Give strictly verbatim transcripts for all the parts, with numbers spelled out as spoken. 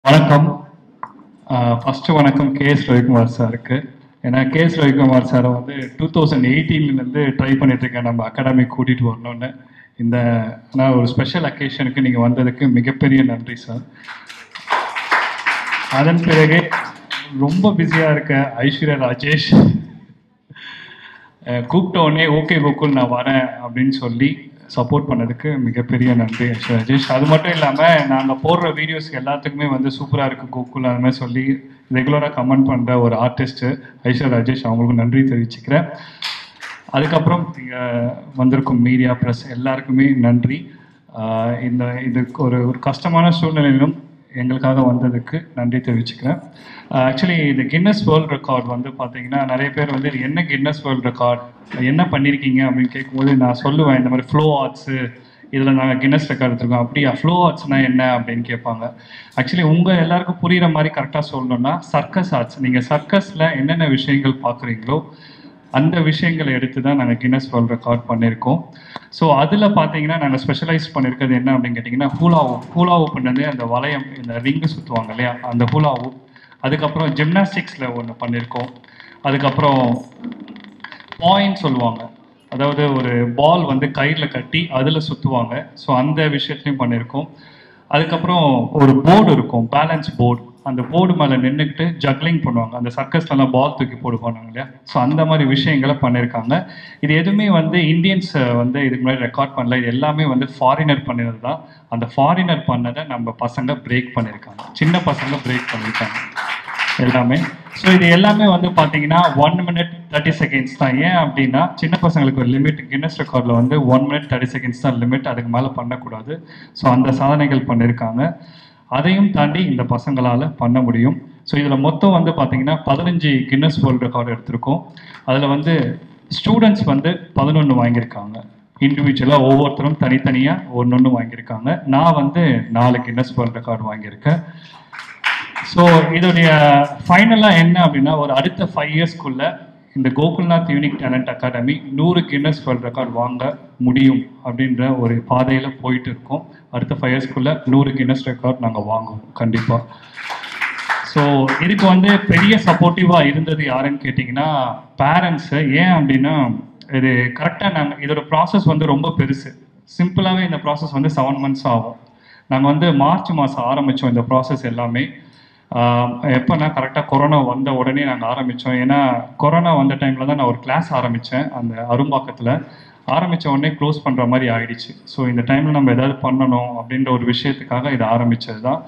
வணக்கம். ஃபர்ஸ்ட் வணக்கம் K S Ravikumar சாருக்கு. ஏன்னா கே எஸ் ரவிக்குமார் சாரை வந்து டூ தௌசண்ட் எயிட்டீன்லேருந்து ட்ரை பண்ணிட்டுருக்கேன் நம்ம அகாடமிக் கூட்டிகிட்டு வரணுன்னு. இந்த ஆனால் ஒரு ஸ்பெஷல் அக்கேஷனுக்கு நீங்கள் வந்ததுக்கு மிகப்பெரிய நன்றி சார். அதன் பிறகு ரொம்ப பிஸியாக இருக்க ஐஸ்வர்யா ராஜேஷ் கூப்பிட்ட உடனே ஓகே கோகுல் நான் வரேன் அப்படின்னு சொல்லி சப்போர்ட் பண்ணதுக்கு மிகப்பெரிய நன்றி ஐஸ்வர்யா ராஜேஷ். அது மட்டும் இல்லாமல் நாங்கள் போடுற வீடியோஸ்க்கு எல்லாத்துக்குமே வந்து சூப்பராக இருக்குது கோகுல் அந்த மாதிரி சொல்லி ரெகுலராக கமெண்ட் பண்ணுற ஒரு ஆர்டிஸ்ட்டு ஐஸ்வர்யா ராஜேஷ், அவங்களுக்கு நன்றி தெரிவிச்சுக்கிறேன். அதுக்கப்புறம் இங்கே வந்திருக்கும் மீடியா ப்ரெஸ் எல்லாருக்குமே நன்றி. இந்த இதுக்கு ஒரு ஒரு கஷ்டமான சூழ்நிலையிலும் எங்களுக்காக வந்ததுக்கு நன்றி தெரிவிச்சுக்கிறேன். ஆக்சுவலி இந்த கின்னஸ் வேர்ல்ட் ரெக்கார்ட் வந்து பார்த்தீங்கன்னா நிறைய பேர் வந்து என்ன கின்னஸ் வேர்ல்ட் ரெக்கார்ட் என்ன பண்ணியிருக்கீங்க அப்படின்னு கேட்கும்போது நான் சொல்லுவேன் இந்த மாதிரி ஃப்ளோ ஆர்ட்ஸு இதில் நாங்கள் கின்னஸ் ரெக்கார்ட் எடுத்துருக்கோம். அப்படியா ஃப்ளோ ஆர்ட்ஸ்னால் என்ன அப்படின்னு கேட்பாங்க. ஆக்சுவலி உங்கள் எல்லாருக்கும் புரிகிற மாதிரி கரெக்டாக சொல்லணும்னா சர்க்கஸ் ஆர்ட்ஸ். நீங்கள் சர்க்கஸில் என்னென்ன விஷயங்கள் பார்க்குறீங்களோ அந்த விஷயங்களை எடுத்து தான் நாங்கள் கின்னஸ் வேர்ல்ட் ரெக்கார்ட் பண்ணியிருக்கோம். ஸோ அதில் பார்த்தீங்கன்னா நாங்கள் ஸ்பெஷலைஸ் பண்ணியிருக்கிறது என்ன அப்படின்னு கேட்டிங்கன்னா ஹூலாவூ ஹூலாவூ பண்ணது அந்த வளையம் இந்த ரிங்கு சுற்றுவாங்க இல்லையா அந்த ஹூலாவூ. அதுக்கப்புறம் ஜிம்னாஸ்டிக்ஸில் ஒன்று பண்ணியிருக்கோம். அதுக்கப்புறம் பாயிண்ட் சொல்லுவாங்க, அதாவது ஒரு பால் வந்து கயிறில் கட்டி அதில் சுற்றுவாங்க. ஸோ அந்த விஷயத்துலையும் பண்ணியிருக்கோம். அதுக்கப்புறம் ஒரு போர்டு இருக்கும், பேலன்ஸ் போர்டு. அந்த போர்டு மேலே நின்றுக்கிட்டு ஜக்லிங் பண்ணுவாங்க. அந்த சர்க்கஸ்லாம் பால் தூக்கி போடு பண்ணுவாங்க இல்லையா. ஸோ அந்த மாதிரி விஷயங்களை பண்ணியிருக்காங்க. இது எதுவுமே வந்து இந்தியன்ஸ் வந்து இதுக்கு முன்னாடி ரெக்கார்ட் பண்ணல. இது எல்லாமே வந்து ஃபாரினர் பண்ணினது தான். அந்த ஃபாரினர் பண்ணதை நம்ம பசங்க பிரேக் பண்ணியிருக்காங்க, சின்ன பசங்க பிரேக் பண்ணியிருக்காங்க எல்லாமே. ஸோ இது எல்லாமே வந்து பார்த்தீங்கன்னா ஒன் மினிட் தேர்ட்டி செகண்ட்ஸ் தான். ஏன் அப்படின்னா சின்ன பசங்களுக்கு ஒரு லிமிட், கின்னஸ் ரெக்கார்டில் வந்து ஒன் மினிட் தேர்ட்டி செகண்ட்ஸ் தான் லிமிட், அதுக்கு மேலே பண்ணக்கூடாது. ஸோ அந்த சாதனைகள் பண்ணியிருக்காங்க. அதையும் தாண்டி இந்த பசங்களால் பண்ண முடியும். ஸோ இதில் மொத்தம் வந்து பார்த்தீங்கன்னா பதினஞ்சு கின்னஸ் வேர்ல்டு ரெக்கார்டு எடுத்திருக்கோம். அதில் வந்து ஸ்டூடெண்ட்ஸ் வந்து பதினொன்று வாங்கியிருக்காங்க. இண்டிவிஜுவலாக ஒவ்வொருத்தரும் தனித்தனியாக ஒன்று ஒன்று வாங்கியிருக்காங்க. நான் வந்து நாலு கின்னஸ் வேர்ல்டு ரெக்கார்டு வாங்கியிருக்கேன். ஸோ இதோடைய ஃபைனலாக என்ன அப்படின்னா ஒரு அடுத்த ஃபைவ் இயர்ஸ்க்குள்ளே இந்த கோகுல்நாத் யூனிக் டேலண்ட் அகாடமி நூறு கின்னஸ் வேர்ல்ட் ரெக்கார்ட் வாங்க முடியும் அப்படின்ற ஒரு பாதையில் போயிட்டு இருக்கோம். அடுத்த ஃபைவ் இயர்ஸ்க்குள்ளே நூறு கின்னஸ் ரெக்கார்ட் நாங்கள் வாங்குவோம் கண்டிப்பாக. ஸோ இதுக்கு வந்து பெரிய சப்போர்ட்டிவாக இருந்தது யாருன்னு கேட்டிங்கன்னா பேரண்ட்ஸு. ஏன் அப்படின்னா இது கரெக்டாக நாங்கள் இதோட ப்ராசஸ் வந்து ரொம்ப பெருசு. சிம்பிளாகவே இந்த ப்ராசஸ் வந்து செவன் மந்த்ஸ் ஆகும். நாங்கள் வந்து மார்ச் மாதம் ஆரம்பித்தோம் இந்த ப்ராசஸ் எல்லாமே. எப்போனா கரெக்டாக கொரோனா வந்த உடனே நாங்கள் ஆரம்பித்தோம். ஏன்னா கொரோனா வந்த டைமில் தான் நான் ஒரு கிளாஸ் ஆரம்பித்தேன் அந்த அரும்பாக்கத்தில். ஆரம்பித்த உடனே க்ளோஸ் பண்ணுற மாதிரி ஆகிடுச்சு. ஸோ இந்த டைமில் நம்ம எதாவது பண்ணணும் அப்படின்ற ஒரு விஷயத்துக்காக இதை ஆரம்பித்தது தான்.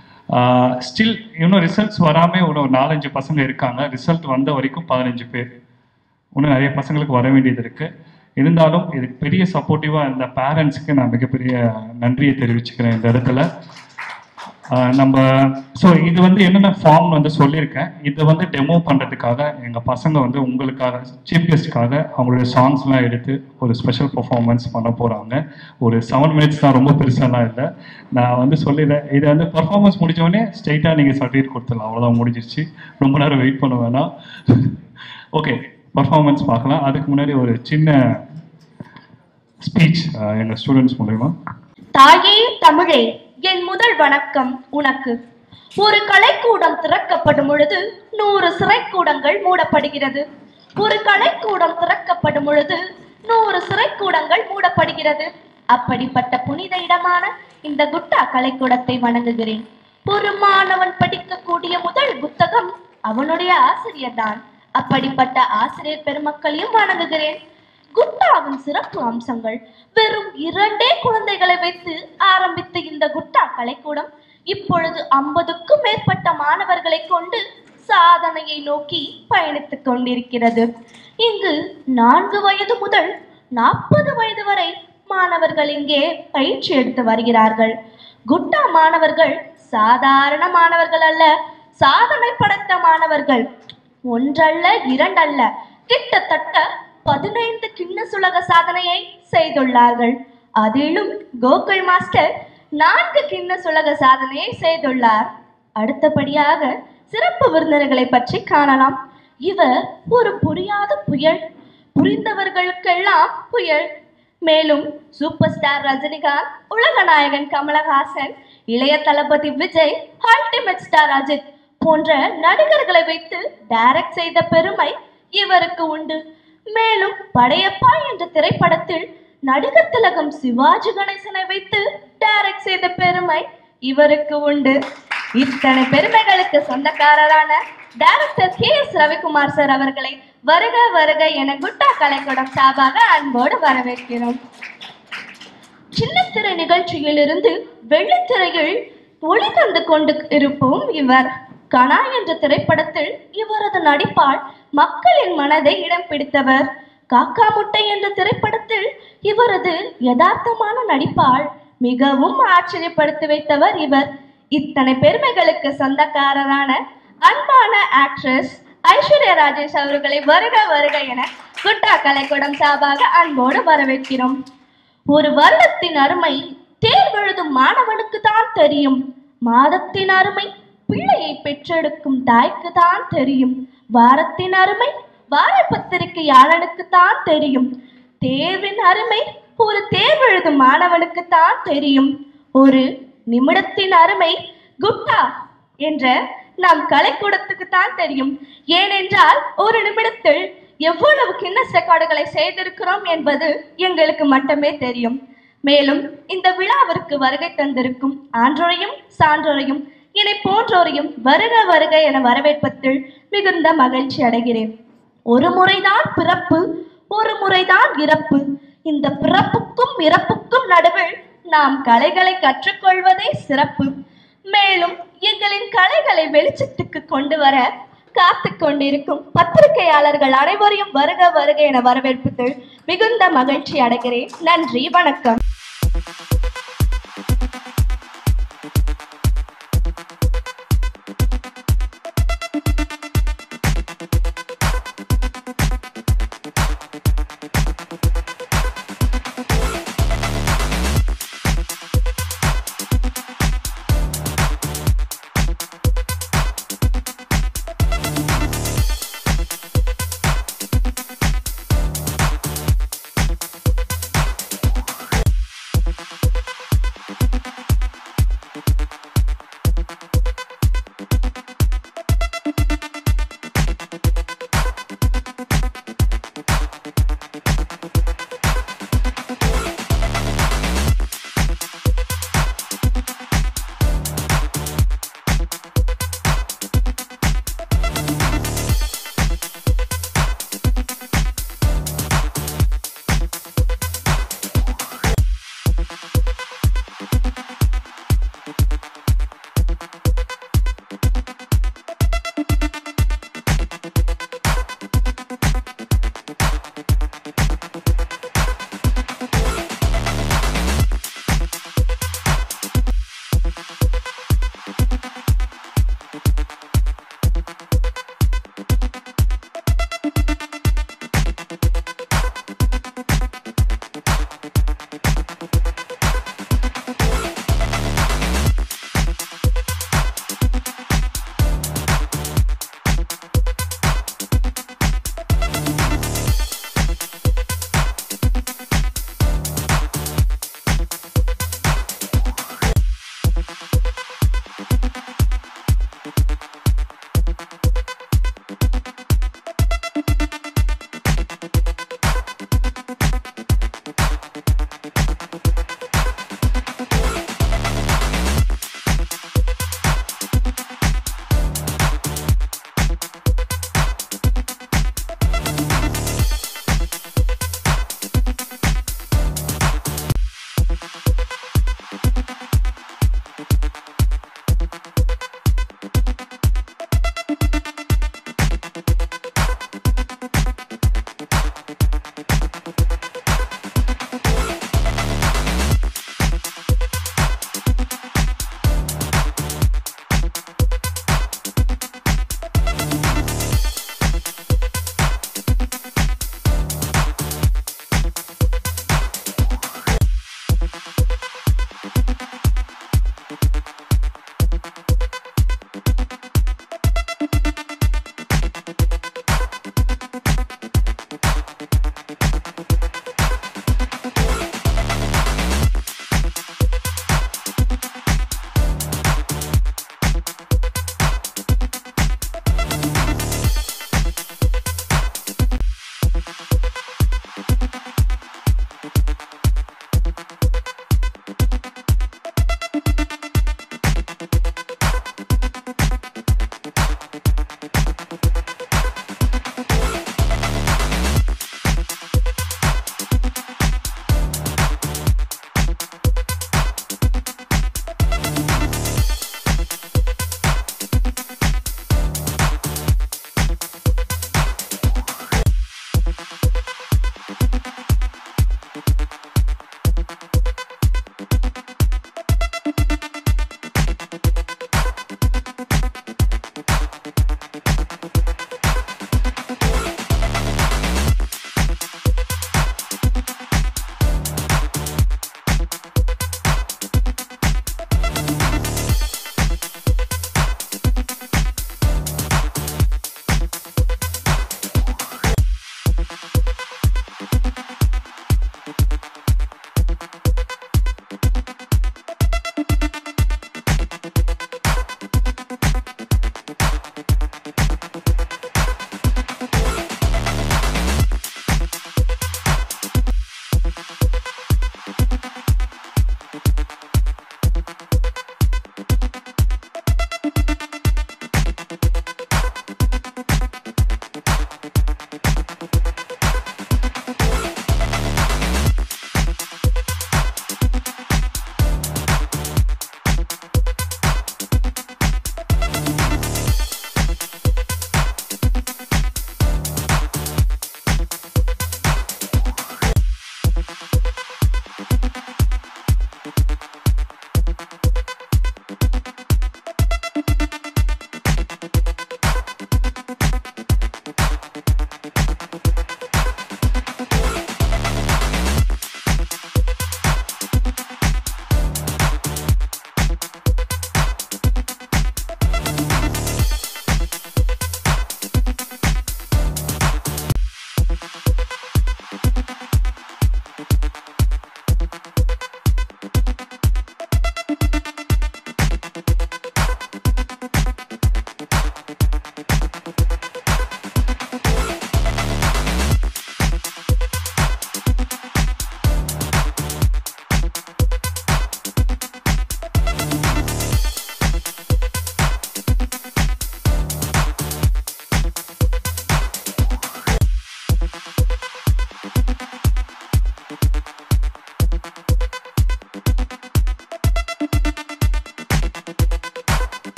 ஸ்டில் இன்னும் ரிசல்ட்ஸ் வராமல் இன்னும் ஒரு நாலஞ்சு பசங்க இருக்காங்க. ரிசல்ட் வந்த வரைக்கும் பதினஞ்சு பேர். இன்னும் நிறைய பசங்களுக்கு வர வேண்டியது இருக்குது. இருந்தாலும் இதுக்கு பெரிய சப்போர்ட்டிவாக இருந்த பேரண்ட்ஸுக்கு நான் மிகப்பெரிய நன்றியை தெரிவிச்சுக்கிறேன் இந்த இடத்துல. நம்ம ஸோ இது வந்து என்னென்ன ஃபார்ம் வந்து சொல்லியிருக்கேன். இதை வந்து டெமோ பண்ணுறதுக்காக எங்கள் பசங்க வந்து உங்களுக்காக சீஃப் கெஸ்ட்டுக்காக அவங்களுடைய சாங்ஸ்லாம் எடுத்து ஒரு ஸ்பெஷல் பர்ஃபார்மன்ஸ் பண்ண போகிறாங்க. ஒரு செவன் மினிட்ஸ் தான், ரொம்ப பெருசாலாம் இல்லை. நான் வந்து சொல்லிடுறேன், இதை வந்து பர்ஃபார்மன்ஸ் முடித்தோடனே ஸ்ட்ரெயிட்டாக நீங்கள் சர்டிஃபிகேட் கொடுத்துடலாம், அவ்வளோதான், முடிஞ்சிருச்சு. ரொம்ப நேரம் வெயிட் பண்ண வேணாம். ஓகே, பர்ஃபார்மன்ஸ் பார்க்கலாம். அதுக்கு முன்னாடி ஒரு சின்ன ஸ்பீச் எங்கள் ஸ்டூடெண்ட்ஸ் மூலமா. தாயே தமிழே, என் முதல் வணக்கம் உனக்கு. ஒரு கலைக்கூடம் திறக்கப்படும் பொழுது நூறு சிறைக்கூடங்கள் மூடப்படுகிறது. ஒரு கலைக்கூடம் திறக்கப்படும் பொழுது நூறு சிறைக்கூடங்கள் மூடப்படுகிறது. அப்படிப்பட்ட புனித இடமான இந்த குட்டா கலைக்கூடத்தை வணங்குகிறேன். ஒரு மாணவன் படிக்கக்கூடிய முதல் புத்தகம் அவனுடைய ஆசிரியர் தான். அப்படிப்பட்ட ஆசிரியர் பெருமக்களையும் வணங்குகிறேன். குட்டாவின் சிறப்பு அம்சங்கள். வெறும் இரண்டே குழந்தைகளை வைத்து ஆரம்பித்த இந்த குட்டா கலைக்கூடம் இப்பொழுது ஐம்பதுக்கும் மேற்பட்ட மாணவர்களை கொண்டு சாதனையை நோக்கி பயணித்துக் கொண்டிருக்கிறது. இங்கு நான்கு வயது முதல் நாற்பது வயது வரை மாணவர்கள் இங்கே பயிற்சி எடுத்து வருகிறார்கள். குட்டா மாணவர்கள் சாதாரண மாணவர்கள் அல்ல, சாதனை படைத்த மாணவர்கள். ஒன்றல்ல இரண்டல்ல, கிட்டத்தட்ட பதினைந்து கின்னஸ் உலக சாதனையை செய்துள்ளார்கள். அதிலும் கோகுல் மாஸ்டர் நான்கு கின்னஸ் உலக சாதனையை செய்துள்ளார். அடுத்தபடியாக சிறப்பு விருந்தினர்களை பற்றி காணலாம். இவர் ஒரு புரியாத புயல், புரிந்தவர்களுக்கெல்லாம் புயல். மேலும் சூப்பர் ஸ்டார் ரஜினிகாந்த், உலக நாயகன் கமலஹாசன் இளைய தளபதி விஜய், அல்டிமேட் ஸ்டார் அஜித் போன்ற நடிகர்களை வைத்து டைரக்ட் செய்த பெருமை இவருக்கு உண்டு. மேலும் படையப்பா என்ற திரைப்படத்தில் நடிகர் திலகம் சிவாஜி கணேசனை வைத்து டைரக்ட் செய்த பெருமை இவருக்கு உண்டு. இத்தனை பெருமைகளுக்கு சொந்தக்காரரான director K S Ravikumar sir அவர்களை வருக வருக என குட்டா கலைக்கூடம் சார்பாக அன்போடு வரவேற்கிறோம். சின்னத்திரை நிகழ்ச்சியில் இருந்து வெள்ளித்திரையில் ஒளி தந்து கொண்டு இருப்போம் இவர். கனா என்ற திரைப்படத்தில் இவரது நடிப்பால் மக்களின் மனதை இடம் பிடித்தவர். காக்கா முட்டை என்ற திரைப்படத்தில் இவரது யதார்த்தமான நடிப்பால் மிகவும் ஆச்சரியப்படுத்தி வைத்தவர் இவர். இத்தனை பெருமைகளுக்கு சொந்தக்காரரான அன்பான ஆக்ட்ரஸ் ஐஸ்வர்யா ராஜேஷ் அவர்களை வருக வருக என குட்டா கலைக்கூடம் சார்பாக அன்போடு வரவேற்கிறோம். ஒரு வருடத்தின் அருமை தேர்வெழுதும் மாணவனுக்கு தான் தெரியும். மாதத்தின் அருமை பிள்ளையை பெற்றெடுக்கும் தாய்க்கு தான் தெரியும். வாரத்தின் அருமை வார பத்திரிகையாளனுக்கு தான் தெரியும். தேர்வின் அருமை ஒரு தேர்வெழுதும் மாணவனுக்கு தான் தெரியும். ஒரு நிமிடத்தின் அருமை குட்டா என்ற நம் கலைக்கூடத்துக்கு தான் தெரியும். ஏனென்றால் ஒரு நிமிடத்தில் எவ்வளவு கின்னஸ் ரெக்கார்டுகளை செய்திருக்கிறோம் என்பது எங்களுக்கு மட்டுமே தெரியும். மேலும் இந்த விழாவிற்கு வருகை தந்திருக்கும் ஆன்றோரையும் சான்றோரையும் இதை போன்றோரையும் வருக வருக என வரவேற்பதில் மிகுந்த மகிழ்ச்சி அடைகிறேன். ஒரு முறைதான் பிறப்பு, ஒரு முறைதான் இறப்பு. இந்த பிறப்புக்கும் இறப்புக்கும் நடுவில் நாம் கலைகளை கற்றுக்கொள்வதே சிறப்பு. மேலும் எங்களின் கலைகளை வெளிச்சத்துக்கு கொண்டு வர காத்து கொண்டிருக்கும் பத்திரிகையாளர்கள் அனைவரையும் வருக வருக என வரவேற்பதில் மிகுந்த மகிழ்ச்சி அடைகிறேன். நன்றி, வணக்கம்.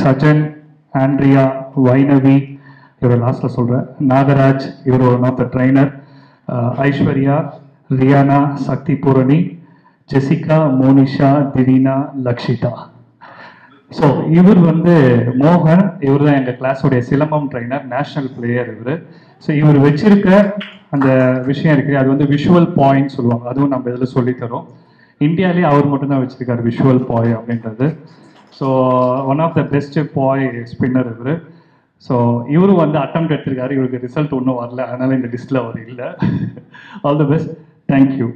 சஜன், ஆண்ட்ரியா, வைணவி, இவர் லாஸ்ட்டில் சொல்கிறேன், நாகராஜ், இவர் one of the trainer, Aishwarya, Riyana, Shakthi Poorani, Jessica, Monisha, Divina, Lakshitha. So இவர் வந்து மோகன், இவர் தான் எங்கள் கிளாஸோடைய சிலம்பம் ட்ரைனர், நேஷ்னல் பிளேயர் இவர். ஸோ இவர் வச்சிருக்க அந்த விஷயம் இருக்குது, அது வந்து விஷுவல் பாயிண்ட் சொல்லுவாங்க, அதுவும் நம்ம இதில் சொல்லித்தரோம். இந்தியாவிலேயே அவர் மட்டும்தான் வச்சிருக்காரு விஷுவல் பாய் அப்படின்றது. So one of the best boy spinner இவர். ஸோ இவரும் வந்து அட்டம் எடுத்திருக்காரு, இவருக்கு ரிசல்ட் ஒன்றும் வரல, அதனால இந்த லிஸ்ட்டில் அவர் இல்லை. All the best, thank you.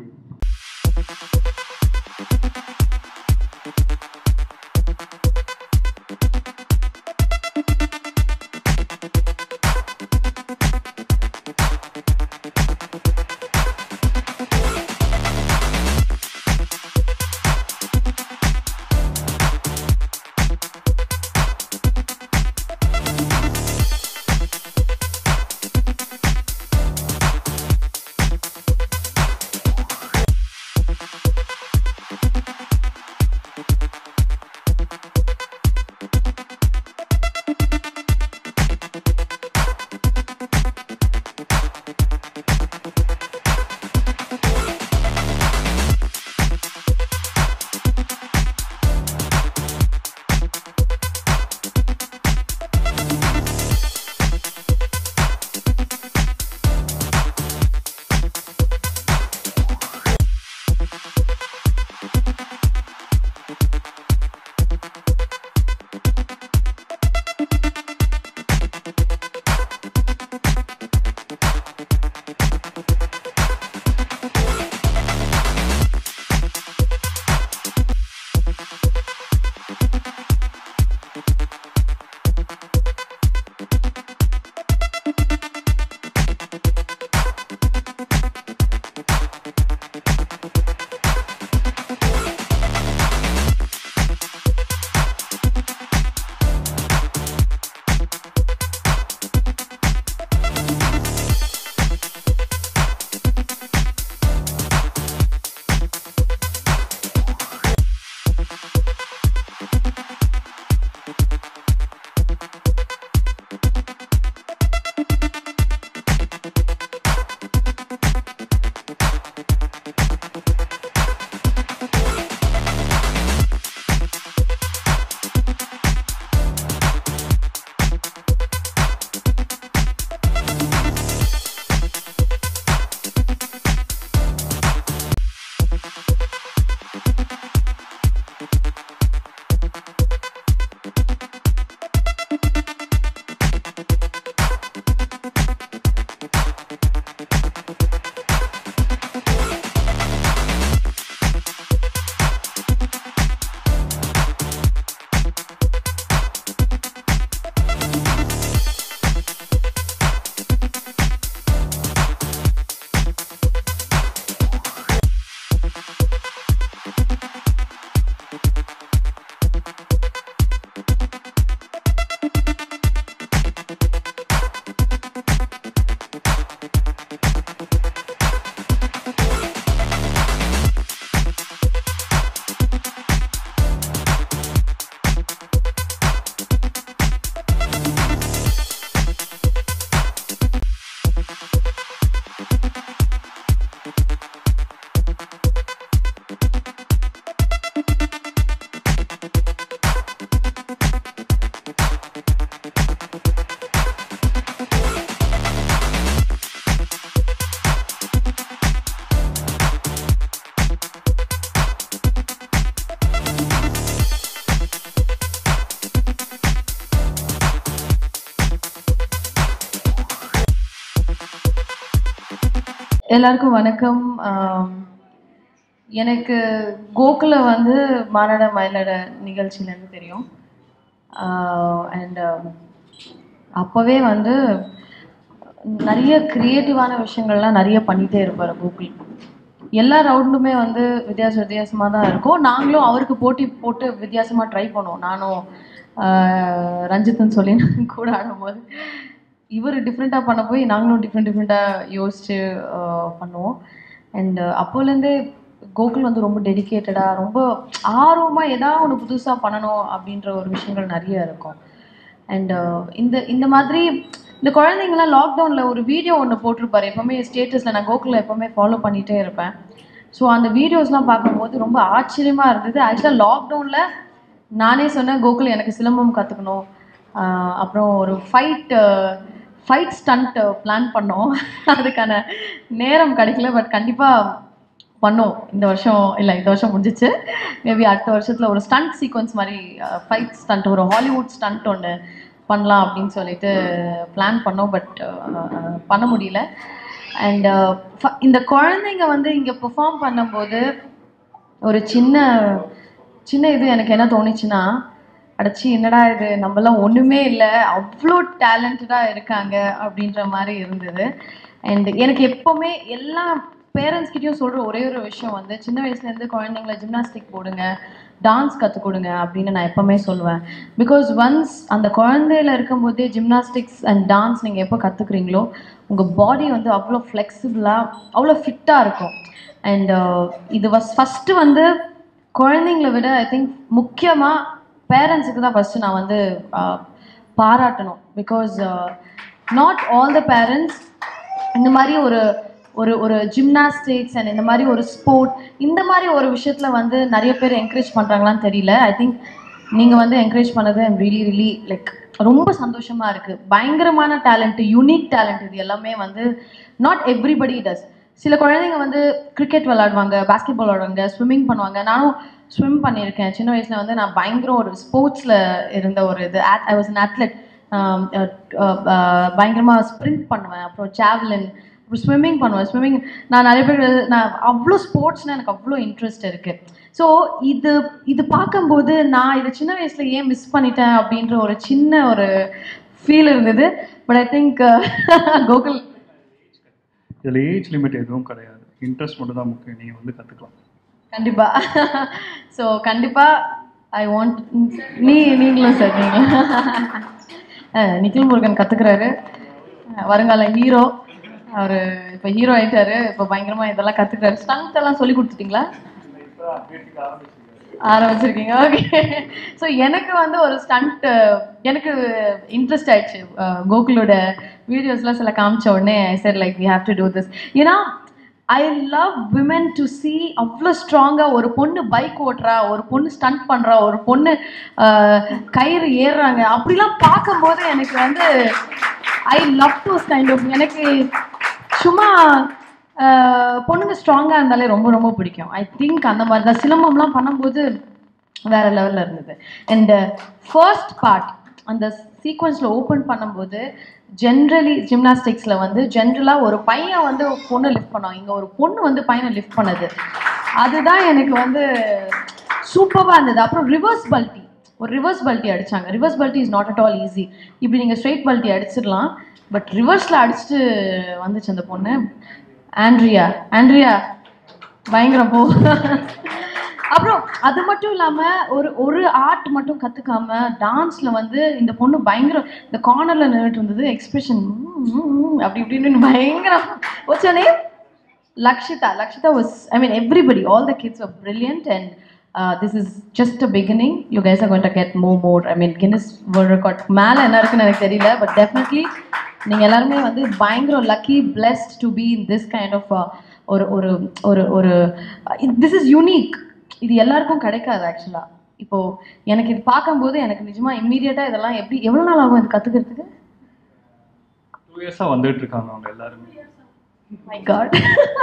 எல்லாருக்கும் வணக்கம். எனக்கு கோகுல வந்து மானட மயிலட நிகழ்ச்சியிலேருந்து தெரியும். அண்ட் அப்போவே வந்து நிறைய க்ரியேட்டிவான விஷயங்கள்லாம் நிறைய பண்ணிகிட்டே இருப்பார் கோகுல். எல்லா ரவுண்டுமே வந்து வித்தியாச வித்தியாசமாக தான் இருக்கும். நாங்களும் அவருக்கு போட்டி போட்டு வித்தியாசமாக ட்ரை பண்ணுவோம். நானும் ரஞ்சித்னு சொல்லி கூட ஆடும்போது இவர் டிஃப்ரெண்ட்டாக பண்ண போய் நாங்களும் டிஃப்ரெண்ட் டிஃப்ரெண்ட்டாக யோசித்து பண்ணுவோம். அண்ட் அப்போலேருந்தே கோகுல் வந்து ரொம்ப டெடிக்கேட்டடாக ரொம்ப ஆர்வமாக ஏதாவது ஒன்று புதுசாக பண்ணணும் அப்படின்ற ஒரு விஷயங்கள் நிறைய இருக்கும். அண்ட் இந்த இந்த மாதிரி இந்த குழந்தைங்களாம் லாக்டவுனில் ஒரு வீடியோ ஒன்று போட்டிருப்பாரு எப்போவுமே ஸ்டேட்டஸில். நான் கோகுலில் எப்போவுமே ஃபாலோ பண்ணிகிட்டே இருப்பேன். ஸோ அந்த வீடியோஸ்லாம் பார்க்கும்போது ரொம்ப ஆச்சரியமாக இருந்தது. ஆக்சுவலாக லாக்டவுனில் நானே சொன்னேன் கோகுல் எனக்கு சிலம்பம் கற்றுக்கணும், அப்புறம் ஒரு ஃபைட் ஃபைட் ஸ்டண்ட் பிளான் பண்ணோம். அதுக்கான நேரம் கிடைக்கல, பட் கண்டிப்பாக பண்ணோம் இந்த வருஷம். இல்லை இந்த வருஷம் முடிஞ்சிச்சு, மேபி அடுத்த வருஷத்தில் ஒரு ஸ்டண்ட் சீக்வன்ஸ் மாதிரி ஃபைட் ஸ்டண்ட் ஒரு ஹாலிவுட் ஸ்டண்ட் ஒன்று பண்ணலாம் அப்படின்னு சொல்லிட்டு பிளான் பண்ணோம். பட் பண்ண முடியல. அண்ட் இந்த குழந்தைங்க வந்து இங்கே பெர்ஃபார்ம் பண்ணும்போது ஒரு சின்ன சின்ன இது எனக்கு என்ன தோணுச்சுன்னா, அடைச்சி என்னடா இது நம்மளாம் ஒன்றுமே இல்லை, அவ்வளோ டேலண்டடாக இருக்காங்க அப்படின்ற மாதிரி இருந்தது. அண்ட் எனக்கு எப்போவுமே எல்லா பேரண்ட்ஸ்கிட்டையும் சொல்கிற ஒரே ஒரு விஷயம் வந்து சின்ன வயசுலேருந்து குழந்தைங்கள ஜிம்னாஸ்டிக் போடுங்க, டான்ஸ் கற்றுக் கொடுங்க அப்படின்னு நான் எப்போவுமே சொல்லுவேன். பிகாஸ் ஒன்ஸ் அந்த குழந்தையில இருக்கும்போதே ஜிம்னாஸ்டிக்ஸ் அண்ட் டான்ஸ் நீங்கள் எப்போ கற்றுக்குறீங்களோ உங்கள் பாடி வந்து அவ்வளோ ஃப்ளெக்சிபிளாக அவ்வளோ ஃபிட்டாக இருக்கும். அண்ட் இது வாஸ் ஃபஸ்ட்டு வந்து குழந்தைங்கள விட ஐ திங்க் முக்கியமாக பேரண்ட்ஸுக்கு தான் ஃபஸ்ட்டு நான் வந்து பாராட்டணும். Because not all the parents இந்த மாதிரி ஒரு ஒரு ஒரு ஜிம்னாஸ்டிக்ஸ் அண்ட் இந்த மாதிரி ஒரு ஸ்போர்ட் இந்த மாதிரி ஒரு விஷயத்தில் வந்து நிறைய பேர் என்கரேஜ் பண்ணுறாங்களான்னு தெரியல. ஐ திங்க் நீங்கள் வந்து என்கரேஜ் பண்ணது ஐம் ரியலி ரியலி லைக் ரொம்ப சந்தோஷமாக இருக்குது. பயங்கரமான டேலண்ட்டு, யூனிக் டேலண்ட் இது எல்லாமே வந்து நாட் எவ்ரிபடி டஸ். சில குழந்தைங்க வந்து கிரிக்கெட் விளாடுவாங்க, பாஸ்கெட் பால் விளாடுவாங்க, ஸ்விம்மிங் பண்ணுவாங்க. நானும் ஸ்விம் பண்ணியிருக்கேன் சின்ன வயசில். வந்து நான் பயங்கர ஒரு ஸ்போர்ட்ஸில் இருந்த ஒரு இது ஐ வாஸ் அன் அத்லெட். பயங்கரமாக ஸ்ப்ரிண்ட் பண்ணுவேன், அப்புறம் ஜாவ்லின், அப்புறம் ஸ்விம்மிங் பண்ணுவேன். ஸ்விம்மிங் நான் நிறைய பேர் நான் அவ்வளோ ஸ்போர்ட்ஸ்னால் எனக்கு அவ்வளோ இன்ட்ரெஸ்ட் இருக்குது. ஸோ இது இது பார்க்கும்போது நான் இது சின்ன வயசில் ஏன் மிஸ் பண்ணிட்டேன் அப்படின்ற ஒரு சின்ன ஒரு ஃபீல் இருந்தது. பட் ஐ திங்க் கோகுல் இதில் ஏஜ் லிமிட் எதுவும் கிடையாது, இன்ட்ரெஸ்ட் மட்டும் தான் முக்கியம். நீங்கள் வந்து கற்றுக்கலாம் கண்டிப்பாக. ஸோ கண்டிப்பாக ஐ வாண்ட் நீ நீங்களும் சார் நீங்களும் நிக்கில் முருகன் கற்றுக்குறாரு, வருங்கால ஹீரோ. அவர் இப்போ ஹீரோ ஆகிட்டாரு, இப்போ பயங்கரமாக இதெல்லாம் கற்றுக்குறாரு. ஸ்டண்ட் எல்லாம் சொல்லி கொடுத்துட்டிங்களா? ஆரம்பிச்சிருக்கீங்க, ஓகே. ஸோ எனக்கு வந்து ஒரு ஸ்டண்ட் எனக்கு இன்ட்ரெஸ்ட் ஆயிடுச்சு. கோகுலோட வீடியோஸ்லாம் சில காமிச்ச உடனே I said like we have to do this. ஏன்னா I love women to see அவ்வளோ ஸ்ட்ராங்காக ஒரு பொண்ணு பைக் ஓட்டுறா, ஒரு பொண்ணு ஸ்டண்ட் பண்ணுறா, ஒரு பொண்ணு கயிறு ஏறுறாங்க, அப்படிலாம் பார்க்கும்போது எனக்கு வந்து I love to kind of எனக்கு சும்மா பொண்ணுங்க ஸ்ட்ராங்காக இருந்தாலே ரொம்ப ரொம்ப பிடிக்கும். ஐ திங்க் அந்த மாதிரி தான் சிலம்பம்லாம் பண்ணும்போது வேற லெவலில் இருந்தது. அண்ட் ஃபர்ஸ்ட் பார்ட் அந்த சீக்வன்ஸில் ஓப்பன் பண்ணும்போது ஜென்ரலி ஜிம்னாஸ்டிக்ஸில் வந்து ஜென்ரலாக ஒரு பையன் வந்து பொண்ணு லிஃப்ட் பண்ணுவாங்க, இங்கே ஒரு பொண்ணு வந்து பையனை லிஃப்ட் பண்ணது, அதுதான் எனக்கு வந்து சூப்பராக இருந்தது. அப்புறம் ரிவர்ஸ் பல்ட்டி, ஒரு ரிவர்ஸ் பல்ட்டி அடித்தாங்க. ரிவர்ஸ் பல்ட்டி is not at all easy. இப்படி நீங்கள் ஸ்ட்ரெயிட் பல்ட்டி அடிச்சிடலாம், பட் ரிவர்ஸில் அடிச்சுட்டு வந்துச்சு அந்த பொண்ணு. ஆண்ட்ரியா ஆண்ட்ரியா பயங்கரம் போ. அப்புறம் அது மட்டும் இல்லாமல் ஒரு ஒரு ஆர்ட் மட்டும் கற்றுக்காம டான்ஸில் வந்து இந்த பொண்ணு பயங்கரம் இந்த கார்னரில் நின்றுட்டு இருந்தது, எக்ஸ்பிரஷன் அப்படி இப்படின்னு பயங்கரம். What's your name? Lakshitha. Lakshitha was I mean everybody, all the kids are brilliant. And this is just a beginning. You guys are going to get more more I mean Guinness world record மேலே என்ன இருக்குன்னு எனக்கு தெரியல, but definitely நீங்கள் எல்லாருமே வந்து பயங்கரம் lucky, blessed to be in this kind of ஒரு ஒரு ஒரு ஒரு திஸ் இஸ் யூனிக். இது எல்லாருக்கும் கிடைக்காது ஆக்சுவலாக. இப்போது எனக்கு இது பார்க்கும்போது எனக்கு நிஜமாக இம்மீடியட்டாக இதெல்லாம் எப்படி எவ்வளோ நாள் ஆகும் இது கற்றுக்கிறதுக்கு? டூ இயர்ஸாக வந்துட்டு இருக்காங்க அவங்க எல்லாருமே. My god.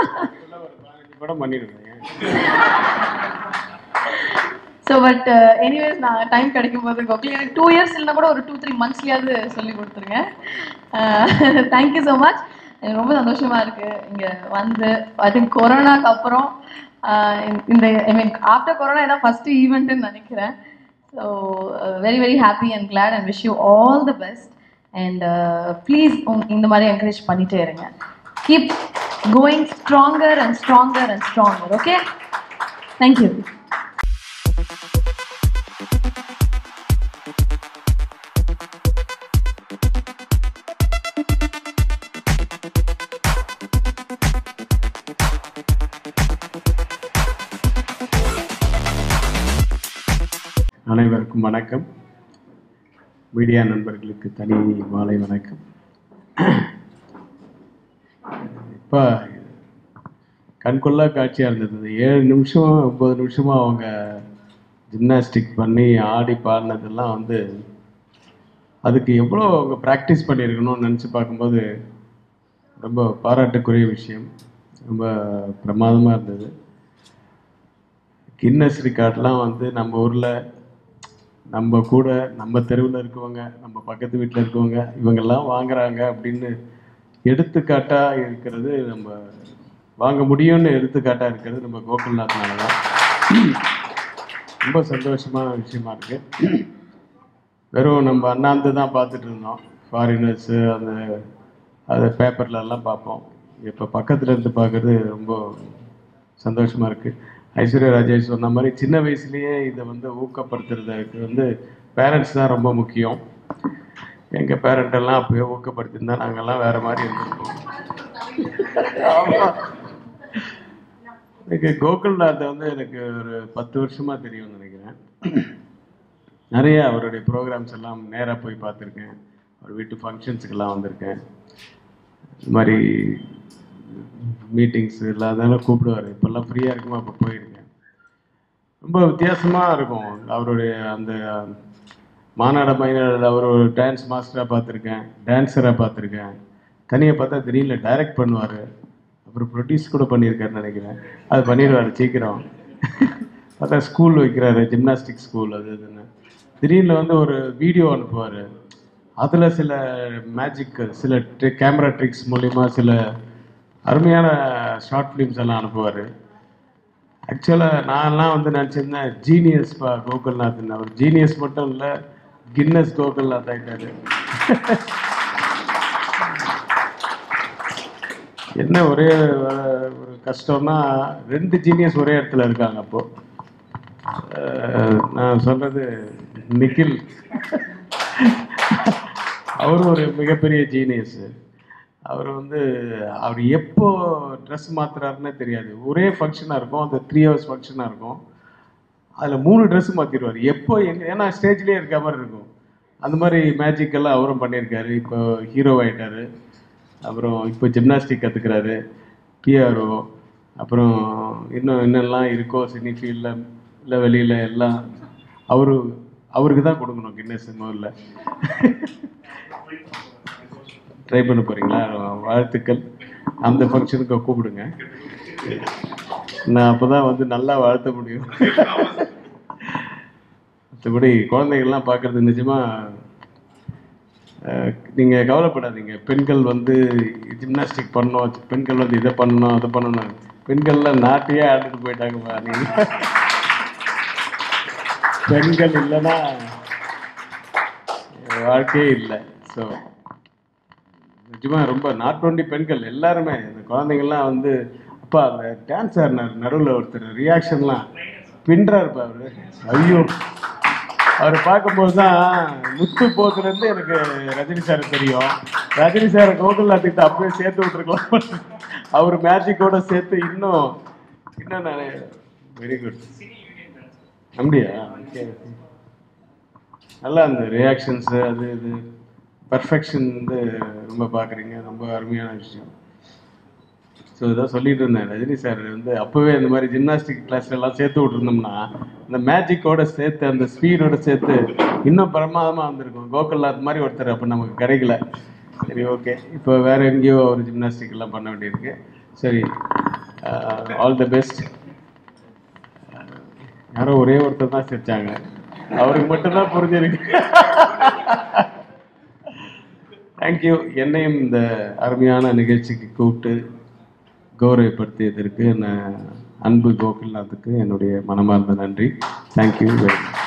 So but anyways நான் டைம் கிடைக்கும் போது கோகுல் எனக்கு டூ இயர்ஸ் இல்லைனா கூட ஒரு டூ த்ரீ மந்த்ஸ்லேயாவது சொல்லி கொடுத்துருங்க. Thank you so much. எனக்கு ரொம்ப சந்தோஷமாக இருக்குது இங்கே வந்து. ஐ திங்க் கொரோனாக்கு அப்புறம் இந்த ஐ மீன் ஆஃப்டர் கொரோனா இதான் ஃபஸ்ட்டு ஈவெண்ட்டுன்னு நினைக்கிறேன். So very very happy and glad and wish you all the best. And please இந்த மாதிரி என்கரேஜ் பண்ணிகிட்டே இருங்க. Keep going stronger and stronger and stronger. Okay, thank you. அனைவருக்கும் வணக்கம். மீடியா நண்பர்களுக்கு தனி மாலை வணக்கம். இப்போ கண்கொள்ளா காட்சியாக இருந்தது. ஏழு நிமிஷம் ஒம்பது நிமிஷமாக அவங்க ஜிம்னாஸ்டிக் பண்ணி ஆடி பாடினதெல்லாம் வந்து அதுக்கு எவ்வளோ அவங்க ப்ராக்டிஸ் பண்ணியிருக்கணும்னு நினச்சி பார்க்கும்போது ரொம்ப பாராட்டுக்குரிய விஷயம். ரொம்ப பிரமாதமாக இருந்தது. கின்னஸ் ரெக்கார்ட்லாம் வந்து நம்ம ஊரில் நம்ம கூட நம்ம தெருவில் இருக்கவங்க, நம்ம பக்கத்து வீட்டில் இருக்கவங்க, இவங்கெல்லாம் வாங்குறாங்க அப்படின்னு எடுத்துக்காட்டாக இருக்கிறது, நம்ம வாங்க முடியும்னு எடுத்துக்காட்டாக இருக்கிறது நம்ம கோகுல்நாத்னால தான். ரொம்ப சந்தோஷமான விஷயமா இருக்குது. வெறும் நம்ம அண்ணாந்து தான் பார்த்துட்டு இருந்தோம், ஃபாரினர்ஸு அந்த அதை பேப்பர்லெல்லாம் பார்ப்போம். இப்போ பக்கத்தில் இருந்து பார்க்குறது ரொம்ப சந்தோஷமாக இருக்குது. ஐஸ்வர்யா ராஜேஷ் சொன்ன மாதிரி சின்ன வயசுலேயே இதை வந்து ஊக்கப்படுத்துறதுக்கு வந்து பேரண்ட்ஸ் தான் ரொம்ப முக்கியம். எங்கள் பேரண்டெல்லாம் அப்போயே ஊக்கப்படுத்திருந்தா நாங்கள்லாம் வேறு மாதிரி இருந்திருக்கோம். ஆமாம், எனக்கு கோகுல்நாத்தை வந்து எனக்கு ஒரு பத்து வருஷமாக தெரியும்னு நினைக்கிறேன். நிறைய அவருடைய ப்ரோக்ராம்ஸ் எல்லாம் நேராக போய் பார்த்துருக்கேன். அவர் வீட்டு ஃபங்க்ஷன்ஸுக்கெல்லாம் வந்திருக்கேன். இது மாதிரி மீட்டிங்ஸ் இல்லாதனால கூப்பிடுவார். இப்போல்லாம் ஃப்ரீயாக இருக்குமா அப்போ போயிருக்கேன். ரொம்ப வித்தியாசமாக இருக்கும் அவருடைய அந்த மாநாட மைனாட. அவர் ஒரு டான்ஸ் மாஸ்டராக பார்த்துருக்கேன், டான்ஸராக பார்த்துருக்கேன். தனியாக பார்த்தா திடீர்னு டைரக்ட் பண்ணுவார், அப்புறம் ப்ரொடியூஸ் கூட பண்ணியிருக்காருன்னு நினைக்கிறேன். அது பண்ணிடுவார் சீக்கிரம். பார்த்தா ஸ்கூல் வைக்கிறாரு, ஜிம்னாஸ்டிக் ஸ்கூல் அது இதுன்னு. திடீர்னு வந்து ஒரு வீடியோ அனுப்புவார். அதில் சில மேஜிக், சில ட்ரி கேமரா ட்ரிக்ஸ் மூலிமா சில அருமையான ஷார்ட் ஃபிலிம்ஸ் எல்லாம் அனுப்புவார். ஆக்சுவலாக நான்லாம் வந்து நினச்சிருந்தேன் ஜீனியஸ் பா கோகுல்நாத்னு. அவர் ஜீனியஸ் மட்டும் இல்லை, கின்னஸ் கோகுல்நாத் ஆகிட்டார். என்ன ஒரே ஒரு கஷ்டம்னா ரெண்டு ஜீனியஸ் ஒரே இடத்துல இருக்காங்க. அப்போது நான் சொல்கிறது நிக்கில், அவர் ஒரு மிகப்பெரிய ஜீனியஸு. அவர் வந்து அவர் எப்போ ட்ரெஸ் மாற்றுறாருன்னே தெரியாது. ஒரே ஃபங்க்ஷனாக இருக்கும், அந்த த்ரீ ஹவர்ஸ் ஃபங்க்ஷனாக இருக்கும். அதில் மூணு ட்ரெஸ்ஸு மாற்றிடுவார் எப்போ எங்கே, ஏன்னா ஸ்டேஜ்லேயே இருக்க மாதிரி இருக்கும். அந்த மாதிரி மேஜிக்கெல்லாம் அவரும் பண்ணியிருக்காரு. இப்போ ஹீரோ ஆகிட்டார். அப்புறம் இப்போ ஜிம்னாஸ்டிக் கற்றுக்கிறாரு, பிஆர்ஓ, அப்புறம் இன்னும் என்னெல்லாம் இருக்கோ சினி ஃபீல்டில் இல்லை வெளியில் எல்லாம் அவரு அவருக்கு தான் கொடுக்கணும் கின்னஸ். முதல்ல ட்ரை பண்ண போகிறீங்களா? வாழ்த்துக்கள். அந்த ஃபங்க்ஷனுக்கு கூப்பிடுங்க, நான் அப்போ தான் வந்து நல்லா வாழ்த்த முடியும். மற்றபடி குழந்தைகள்லாம் பார்க்குறது நிஜமாக நீங்கள் கவலைப்படாதீங்க. பெண்கள் வந்து ஜிம்னாஸ்டிக் பண்ணணும், பெண்கள் வந்து இதை பண்ணணும் அதை பண்ணணும். பெண்கள்லாம் நாட்டையே ஆடிட்டு போயிட்டாங்கப்பா. நீங்கள் பெண்கள் இல்லைன்னா வாழ்க்கையே இல்லை. ஸோ நிஜமாக ரொம்ப நாட் ஒன்லி பெண்கள், எல்லாருமே இந்த குழந்தைங்கள்லாம் வந்து அப்பா அந்த டான்ஸ் ஆடினார் நடுவில் ஒருத்தர் ரியாக்ஷன்லாம் பின்றாருப்பா அவர். ஐயோ, அவர் பார்க்கும்போது தான் முத்து போக்குலேருந்து எனக்கு ரஜினி சார் தெரியும். ரஜினி சாரை கோகுல்நாத்துக்கிட்ட அப்படியே சேர்த்து விட்டுருக்கலாம். அவர் மேஜிக்கோட சேர்த்து இன்னும் இன்னும் நான் வெரி குட். அப்படியா? நல்லா அந்த ரியாக்ஷன்ஸு அது இது பர்ஃபெக்ஷன் வந்து ரொம்ப பார்க்குறீங்க, ரொம்ப அருமையான விஷயம். ஸோ இதான் சொல்லிட்டு இருந்தேன், ரஜினி சார் வந்து அப்போவே இந்த மாதிரி ஜிம்னாஸ்டிக் கிளாஸ்லாம் சேர்த்து விட்டுருந்தோம்னா இந்த மேஜிக்கோட சேர்த்து அந்த ஸ்பீடோட சேர்த்து இன்னும் பிரமாதமாக வந்திருக்கும். கோகுல்நாத் மாதிரி ஒருத்தர் அப்போ நமக்கு கிடைக்கல. சரி, ஓகே, இப்போ வேறு எங்கேயோ ஒரு ஜிம்னாஸ்டிக் எல்லாம் பண்ண வேண்டியிருக்கு. சரி, ஆல் தி பெஸ்ட். யாரோ ஒரே ஒருத்தர் தான் சிரிச்சாங்க, அவருக்கு மட்டும்தான் புரிஞ்சிருக்கு. தேங்க்யூ. என்னையும் இந்த அருமையான நிகழ்ச்சிக்கு கூப்பிட்டு கௌரவப்படுத்தியதற்கு நான் அன்பு கோகுல்நாத்துக்கு என்னுடைய மனமார்ந்த நன்றி. Thank you very much.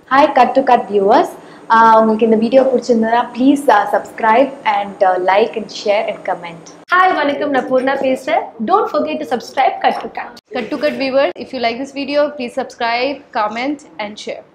Hi Cut to Cut viewers. உங்களுக்கு இந்த வீடியோ பிடிச்சிருந்ததுன்னா please subscribe and like and share and comment. Hi வணக்கம், நான் பூர்ணா பேசுகிறேன். Don't forget to subscribe Cut to Cut. Cut to Cut viewers, if you like this video, please subscribe, comment and share.